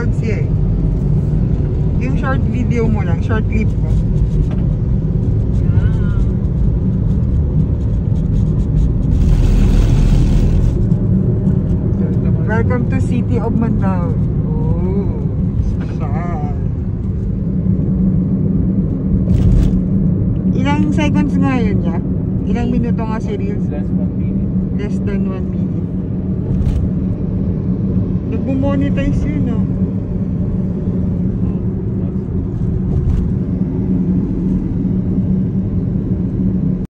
seconds eh. Yung short video mo lang, short clip mo. Welcome to City of Mandaue. Oh, saan? Ilang seconds nga yun niya? Ilang minuto nga si Reels? Less than 1 minute. Less than 1 minute. Nag-monetize yun, oh.